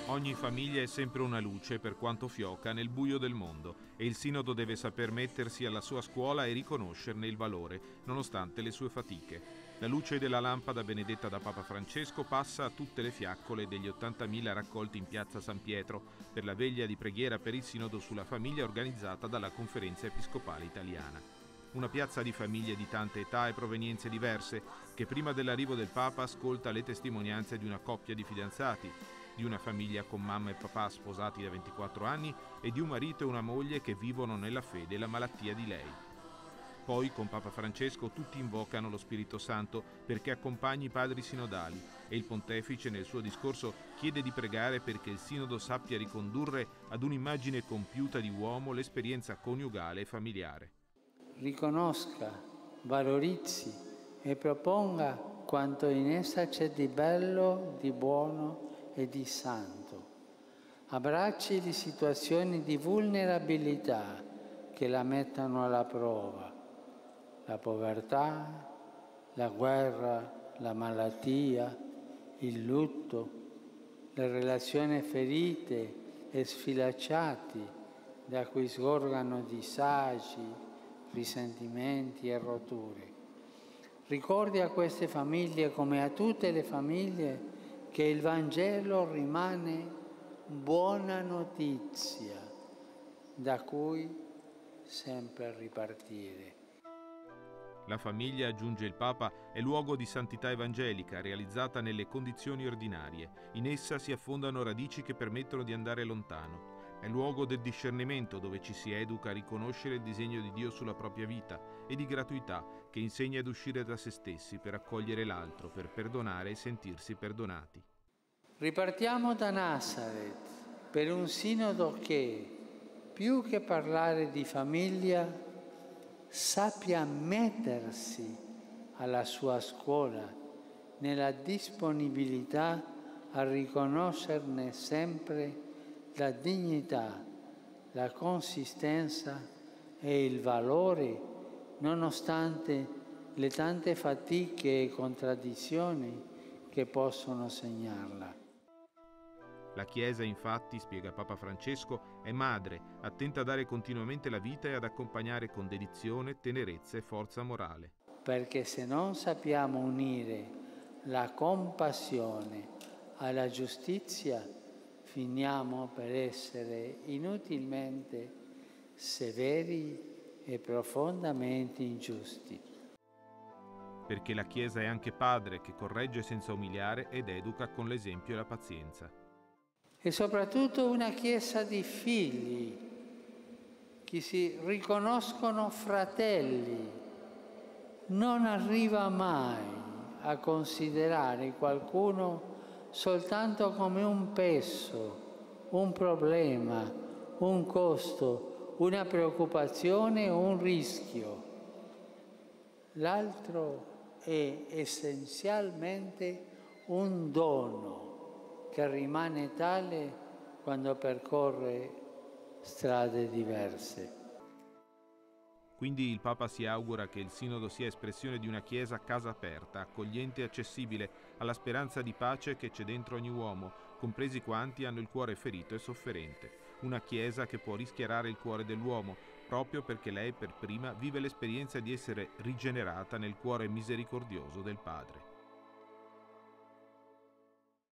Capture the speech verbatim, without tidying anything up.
Ogni famiglia è sempre una luce, per quanto fioca, nel buio del mondo, e il Sinodo deve saper mettersi alla sua scuola e riconoscerne il valore, nonostante le sue fatiche. La luce della lampada benedetta da Papa Francesco passa a tutte le fiaccole degli ottantamila raccolti in piazza San Pietro per la veglia di preghiera per il Sinodo sulla famiglia organizzata dalla Conferenza Episcopale Italiana. Una piazza di famiglie di tante età e provenienze diverse, che prima dell'arrivo del Papa ascolta le testimonianze di una coppia di fidanzati, di una famiglia con mamma e papà sposati da ventiquattro anni e di un marito e una moglie che vivono nella fede la malattia di lei. Poi, con Papa Francesco, tutti invocano lo Spirito Santo perché accompagni i padri sinodali e il Pontefice nel suo discorso chiede di pregare perché il Sinodo sappia ricondurre ad un'immagine compiuta di uomo l'esperienza coniugale e familiare. Riconosca, valorizzi e proponga quanto in essa c'è di bello, di buono e di santo. Abbracci le situazioni di vulnerabilità che la mettano alla prova. La povertà, la guerra, la malattia, il lutto, le relazioni ferite e sfilacciate da cui sgorgano disagi, risentimenti e rotture. Ricordi a queste famiglie, come a tutte le famiglie, che il Vangelo rimane buona notizia da cui sempre ripartire. La famiglia, aggiunge il Papa, è luogo di santità evangelica realizzata nelle condizioni ordinarie. In essa si affondano radici che permettono di andare lontano. È luogo del discernimento dove ci si educa a riconoscere il disegno di Dio sulla propria vita e di gratuità che insegna ad uscire da se stessi per accogliere l'altro, per perdonare e sentirsi perdonati. Ripartiamo da Nazareth per un sinodo che, più che parlare di famiglia, sappia mettersi alla sua scuola nella disponibilità a riconoscerne sempre la dignità, la consistenza e il valore, nonostante le tante fatiche e contraddizioni che possono segnarla. La Chiesa, infatti, spiega Papa Francesco, è madre, attenta a dare continuamente la vita e ad accompagnare con dedizione, tenerezza e forza morale. Perché se non sappiamo unire la compassione alla giustizia, finiamo per essere inutilmente severi e profondamente ingiusti. Perché la Chiesa è anche padre che corregge senza umiliare ed educa con l'esempio e la pazienza. E soprattutto una Chiesa di figli che si riconoscono fratelli. Non arriva mai a considerare qualcuno soltanto come un peso, un problema, un costo, una preoccupazione o un rischio. L'altro è essenzialmente un dono che rimane tale quando percorre strade diverse. Quindi il Papa si augura che il Sinodo sia espressione di una Chiesa a casa aperta, accogliente e accessibile alla speranza di pace che c'è dentro ogni uomo, compresi quanti hanno il cuore ferito e sofferente. Una Chiesa che può rischiarare il cuore dell'uomo, proprio perché lei per prima vive l'esperienza di essere rigenerata nel cuore misericordioso del Padre.